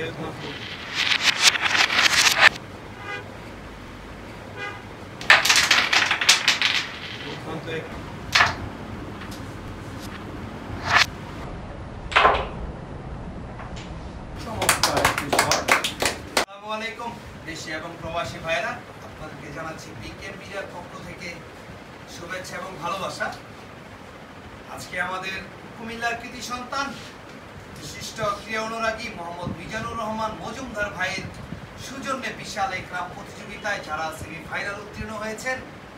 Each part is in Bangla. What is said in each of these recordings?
দেশি এবং প্রবাসী ভাইরা আপনাদেরকে জানাচ্ছি বিকেএম মিডিয়ার পক্ষ থেকে শুভেচ্ছা এবং ভালোবাসা। আজকে আমাদের কুমিল্লার কৃতি সন্তান বিশিষ্ট ক্রীড়া অনুরাগী মোহাম্মদ মিজানুর রহমান মজুমদার ভাইয়ের সৌজন্যে বিশাল এক রাম প্রতিযোগিতায় যারা সেমিফাইনাল উত্তীর্ণ হয়েছেন,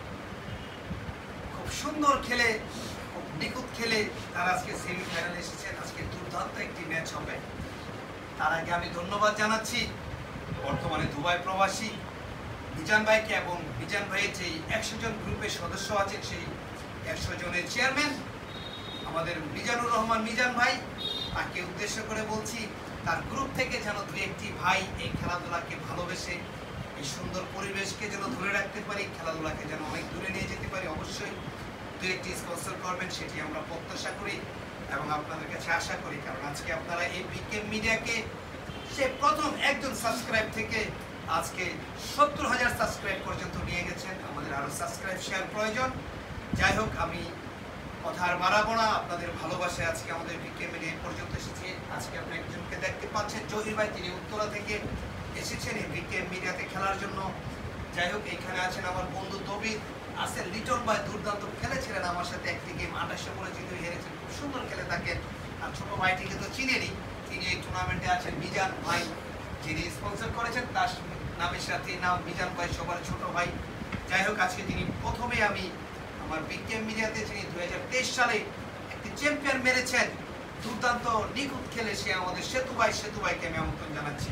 খুব সুন্দর খেলে, খুব নিখুঁত খেলে তারা আজকে সেমিফাইনালে এসেছেন। আজকে দুর্দান্ত একটি ম্যাচ হবে। তার আগে আমি ধন্যবাদ জানাচ্ছি বর্তমানে দুবাই প্রবাসী মিজান ভাইকে এবং মিজান ভাইয়ের যেই 100 জন গ্রুপের সদস্য আছেন সেই 100 জনের চেয়ারম্যান আমাদের মিজানুর রহমান মিজান ভাই, তাকে উদ্দেশ্য করে বলছি তার গ্রুপ থেকে যেন দু একটি ভাই এই খেলাধুলাকে ভালোবেসে এই সুন্দর পরিবেশকে যেন ধরে রাখতে পারি, খেলাধুলাকে যেন অনেক দূরে নিয়ে যেতে পারি। অবশ্যই দু একটি স্পন্সর করবেন, সেটি আমরা প্রত্যাশা করি এবং আপনাদের কাছে আশা করি। কারণ আজকে আপনারা এই বিকেএম মিডিয়াকে সে প্রথম একজন সাবস্ক্রাইব থেকে আজকে 70,000 সাবস্ক্রাইব পর্যন্ত নিয়ে গেছেন। আমাদের আরো সাবস্ক্রাইব শেয়ার প্রয়োজন। যাই হোক, আমি কথা আর বাড়াবো না, আপনাদের ভালোবাসায় আজকে আমাদের বিকেএম মিডিয়া পর্যন্ত এসেছে। আজকে আপনি একজনকে দেখতে পাচ্ছেন, জহির ভাই, তিনি উত্তরা থেকে এসেছেন এই বিকেএম মিডিয়াতে খেলার জন্য। যাই হোক, এখানে আছেন আমার বন্ধু তবির, আছেন লিটন ভাই, দুর্দান্ত খেলেছিলেন আমার সাথে একটি গেম 28 বলে জিতে হেরেছেন, খুব সুন্দর খেলে থাকেন। আর ছোট ভাইটিকে তো চিনেনি, তিনি এই টুর্নামেন্টে আছেন মিজান ভাই, যিনি স্পন্সর করেছেন, তার নামের সাথে নাম মিজান ভাই, সবার ছোট ভাই। যাই হোক, আজকে তিনি প্রথমে আমি আমার বিকেএম মিডিয়াতে যিনি 2023 সালে একটি চ্যাম্পিয়ন মেরেছেন, দুর্দান্ত নিখুঁত খেলে সে আমাদের সেতু ভাইকে আমি আমন্ত্রণ জানাচ্ছি।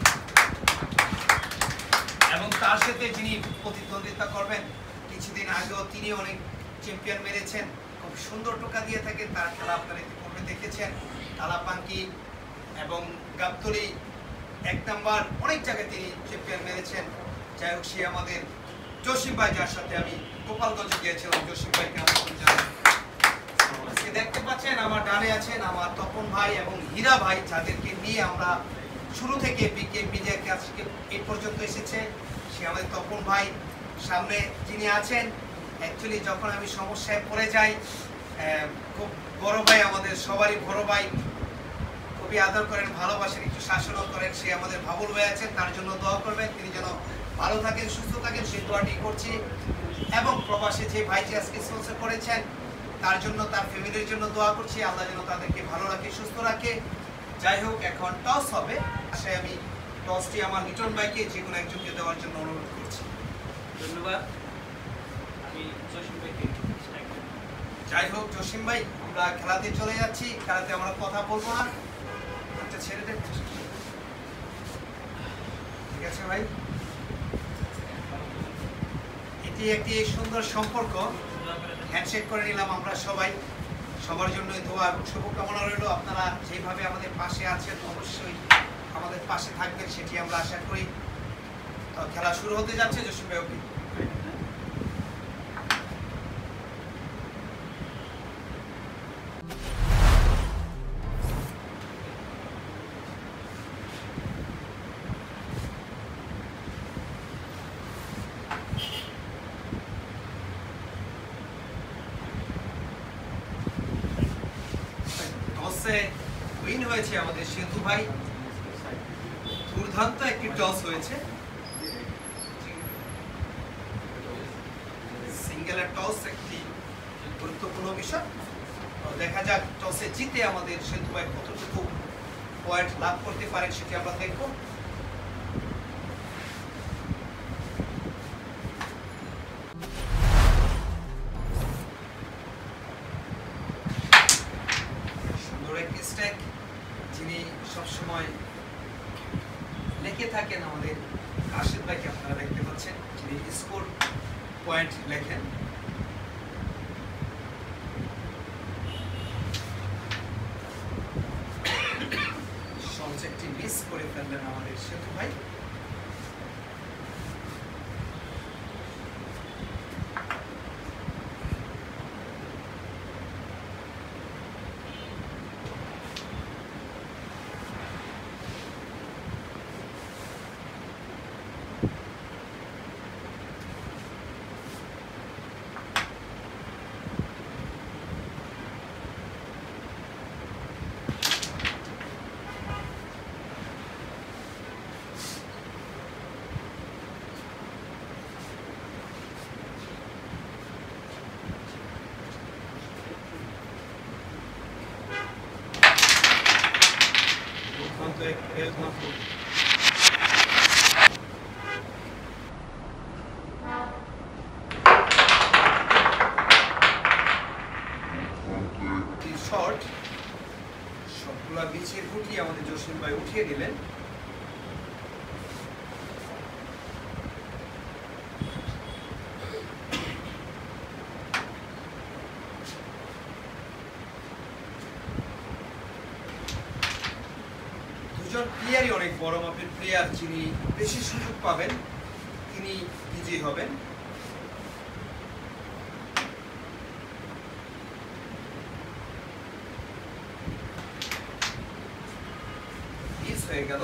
এবং তার সাথে যিনি প্রতিদ্বন্দ্বিতা করবেন, কিছুদিন আগেও তিনি অনেক চ্যাম্পিয়ন মেরেছেন, খুব সুন্দর টোকা দিয়ে থাকেন, তার খেলা আপনারা ইতিপূর্বে দেখেছেন। তালাপাঙ্কি এবং গাবতলী 1 নাম্বার অনেক জায়গায় তিনি চ্যাম্পিয়ন মেরেছেন। যাই হোক, সে আমাদের জসিম ভাই, যার সাথে আমি গোপালগঞ্জে গিয়েছিলাম, জসিম ভাইকে আমন্ত্রণ জানাই। আজকে দেখতে পাচ্ছেন আমার ডানে আছেন আমার তপন ভাই এবং হীরা ভাই, যাদেরকে নিয়ে আমরা শুরু থেকে বিকেএম মিডিয়াকে আজকে এই পর্যন্ত এসেছে। সে আমাদের তপন ভাই। সামনে যিনি আছেন, অ্যাকচুয়ালি যখন আমি সমস্যায় পড়ে যাই, খুব বড় ভাই, আমাদের সবারই বড় ভাই, খুবই আদর করেন, ভালোবাসেন, একটু শাসনও করেন, সে আমাদের ভাবুল ভাই আছেন, তার জন্য দোয়া করবেন, তিনি যেন ভালো থাকেন, সুস্থ থাকেন, সেই দোয়াটি করছি। এবং প্রবাসে যে ভাইটি আজকে স্পন্সর করেছেন, তার জন্য, তার ফ্যামিলির জন্য দোয়া করছি, আল্লাহ যেন তাদেরকে ভালো রাখে, সুস্থ রাখে। যাই হোক, এখন টস হবে। আশায় আমি টসটি আমার লিটন ভাইকে যে কোনো একজনকে দেওয়ার জন্য অনুরোধ করছি। ধন্যবাদ। আমি জসিম ভাইকে। যাই হোক, জসিম ভাই, আমরা খেলাতে চলে যাচ্ছি। খেলাতে আমরা কথা বলবো না, একটা ছেড়ে দেন, ঠিক আছে ভাই? এটি একটি সুন্দর সম্পর্ক, হ্যান্ডশেক করে নিলাম আমরা সবাই। সবার জন্য দোয়া এবং শুভকামনা রইল। আপনারা যেভাবে আমাদের পাশে আছেন, অবশ্যই আমাদের পাশে থাকবেন, সেটি আমরা আশা করি। তো খেলা শুরু হতে যাচ্ছে। জসিম ভাই, ওকে। উইন হয়েছে আমাদের সেতু ভাই, দুর্দান্ত একটি টস হয়েছে, সিঙ্গেলের টস একটি গুরুত্বপূর্ণ বিষয়। দেখা যাক টসে জিতে আমাদের সেতু ভাই কতটুকু পয়েন্ট লাভ করতে পারেন, সেটি আমরা দেখব। যিনি সবসময় লেখে থাকেন আমাদের রাশেদ ভাইকে আপনারা দেখতে পাচ্ছেন, যিনি স্কোর পয়েন্ট লেখেন। একটি মিস করে ফেললেন আমাদের সেতু ভাই। শর্ট সবগুলা বিছিয়ে গুটিয়ে আমাদের জসিম ভাই উঠিয়ে দিলেন। দুজন প্লেয়ারই অনেক বড় মাপের প্লেয়ার, যিনি বেশি সুযোগ পাবেন তিনি বিজয়ী হবেন। মিস হয়ে গেল।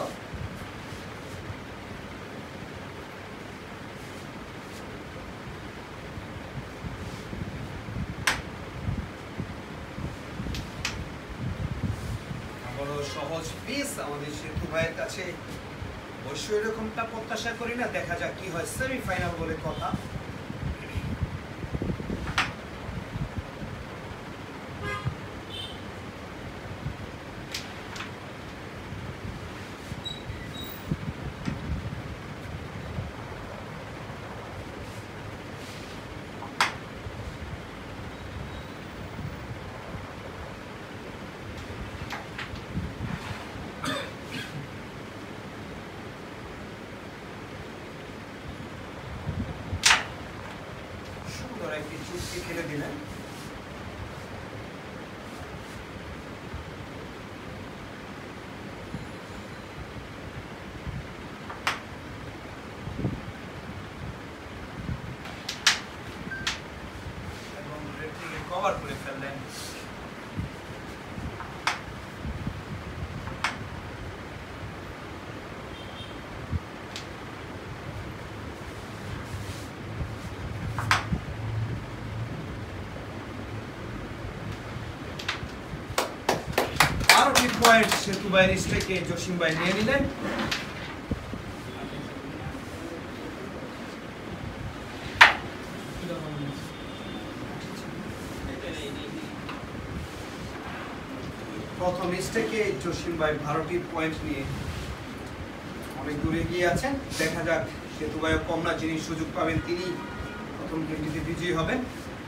সহজ পিস আমাদের সেতু ভাইয়ের কাছে অবশ্য এরকমটা প্রত্যাশা করি না, দেখা যাক কি হয়। সেমিফাইনাল বলে কথা। একটি চুক্তি খেলে দিলেন। এবং রেফারিকে কভার করে ফেললেন। পয়েন্ট সেতু ভাইয়ের স্ট্রাইকে জসিম ভাই নিয়ে নিলেন। প্রথম স্ট্রাইকে জসিম ভাই 12টি পয়েন্ট নিয়ে অনেক দূরে এগিয়ে আছেন। দেখা যাক সেতু ভাইও কম না, যিনি সুযোগ পাবেন তিনি প্রথম গেমটিতে বিজয়ী হবেন।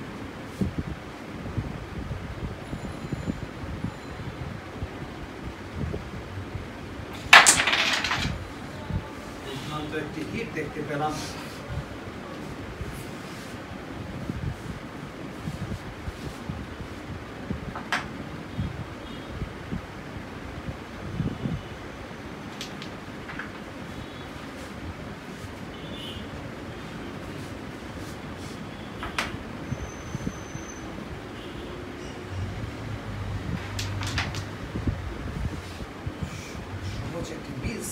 একটি হিট দেখতে পেলাম। সহজ একটি মিস।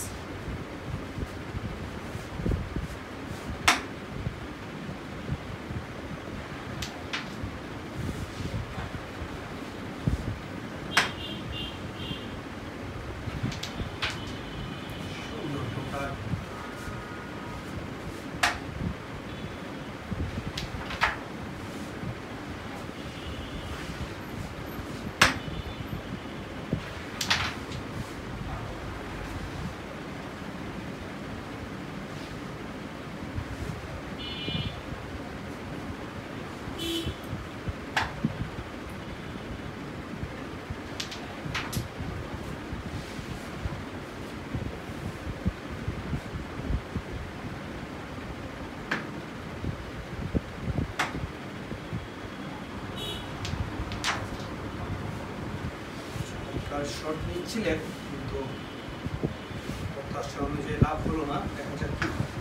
শট নিচ্ছিলেন কিন্তু প্রত্যাশা অনুযায়ী লাভ হলো না। দেখা যাক কি হয়।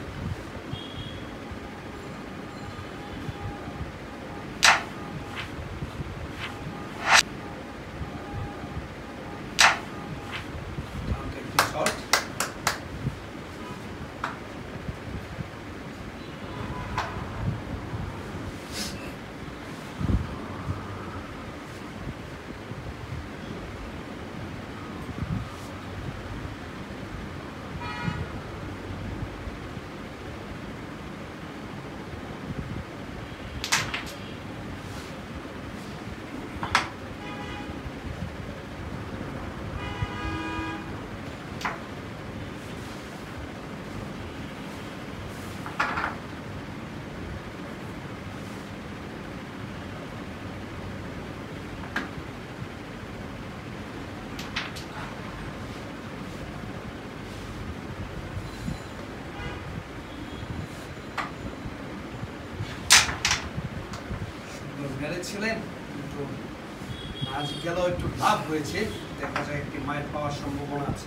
একটি শট হেরেছিলেন, কিন্তু আজ গেল একটু লাভ হয়েছে, দেখা যায় একটি মায়ের পাওয়ার সম্ভাবনা আছে।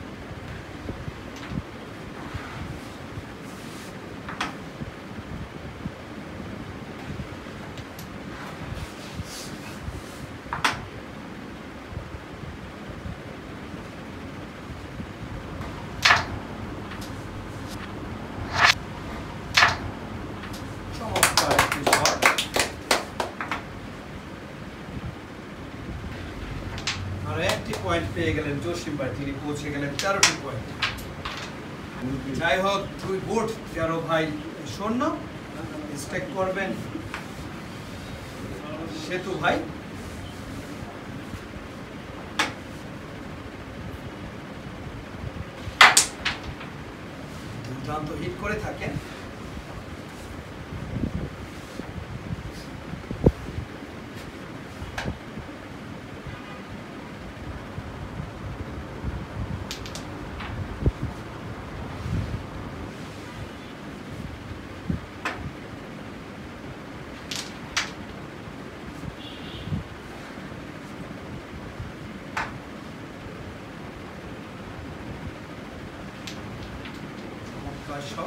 আর একটি পয়েন্ট পেয়ে গেলেন জসিম ভাই, তিনি পৌঁছে গেলেন 13টি পয়েন্ট। যাই হোক, 2 বোর্ড 13 ভাই শূন্য। স্ট্রাইক করবেন সেতু ভাই। দুর্দান্ত হিট করে থাকেন। শট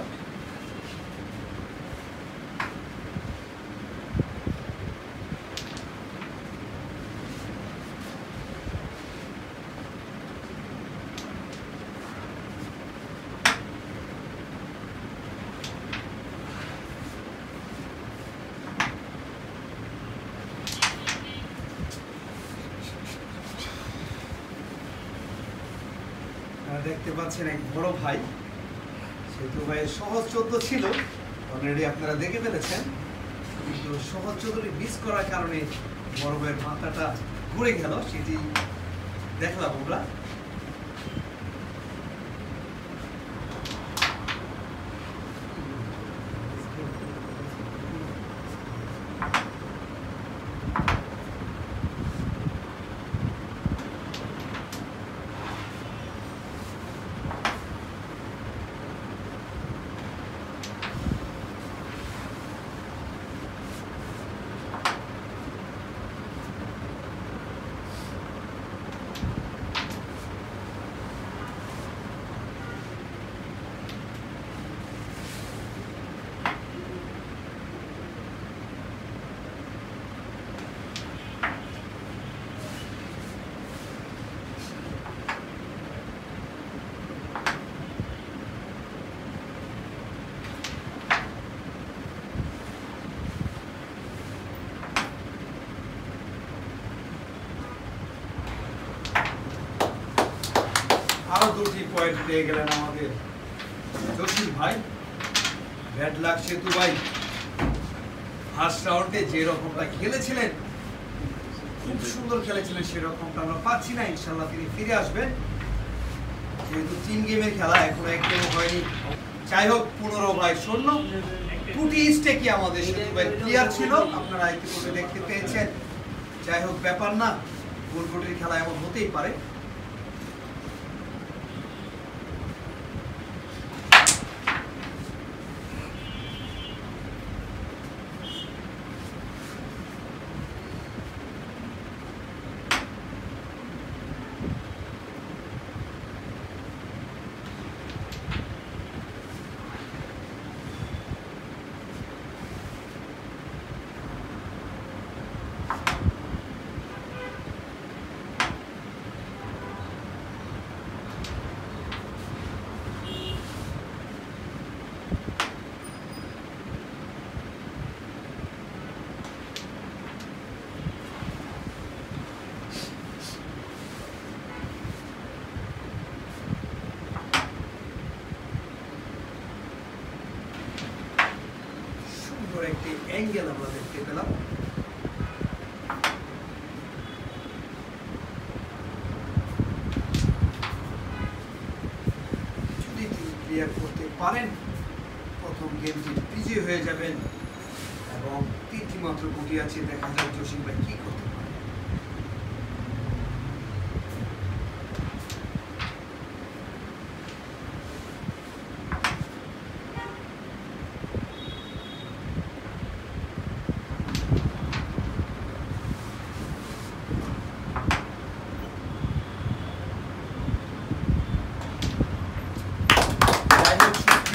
দেখতে পাচ্ছেন এক বড় ভাই, সেতু ভাইয়ের সহজ 14 ছিল, অলরেডি আপনারা দেখে ফেলেছেন, কিন্তু সহজ 14টি মিস করার কারণে বড় ভাইয়ের মাথাটা ঘুরে গেল, সেটি দেখলাম আমরা। আরো 2টি পয়েন্ট পেয়ে গেলেন আমাদের জসিম ভাই। ব্যাড লাক সেতু ভাই, ফার্স্ট রাউন্ডে যে রকমটা খেলেছিলেন, খুব সুন্দর খেলেছিলেন, সেরকমটা আমরা পাচ্ছি না। ইনশাল্লাহ তিনি ফিরে আসবেন, যেহেতু 3 গেমের খেলা, এখনো 1 গেম হয়নি। যাই হোক, 15 ভাই শূন্য। 2টি স্টেকই আমাদের সেতু ভাই ক্লিয়ার ছিল, আপনারা ইতিমধ্যে দেখতে পেয়েছেন। যাই হোক, ব্যাপার না, গোলগোটির খেলা এমন হতেই পারে। একটি অ্যাঙ্গেল আমরা দেখতে পেলাম। যদি তিনি ক্লিয়ার করতে পারেন, প্রথম গেমটি বিজয়ী হয়ে যাবেন, এবং 3টি মাত্র গুটি আছে, দেখা যাক জসিম ভাই কি করতে পারে।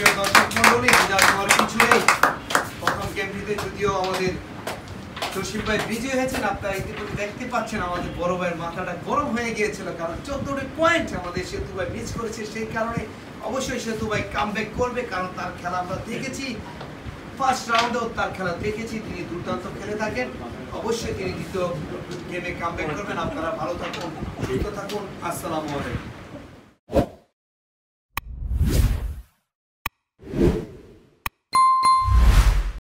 সুপ্রিয় দর্শক মন্ডলী, যার আমার কিছু নেই। প্রথম গেমটিতে যদিও আমাদের জসিম ভাই বিজয়ী হয়েছেন, আপনারা ইতিমধ্যে দেখতে পাচ্ছেন আমাদের বড় ভাইয়ের মাথাটা গরম হয়ে গিয়েছিল, কারণ 14টি পয়েন্ট আমাদের সেতু ভাই মিস করেছে। সেই কারণে অবশ্যই সেতু ভাই কামব্যাক করবে, কারণ তার খেলা আমরা দেখেছি, ফার্স্ট রাউন্ডেও তার খেলা দেখেছি, তিনি দুর্দান্ত খেলে থাকেন। অবশ্যই তিনি দ্বিতীয় গেমে কামব্যাক করবেন। আপনারা ভালো থাকুন, সুস্থ থাকুন, আসসালামু আলাইকুম।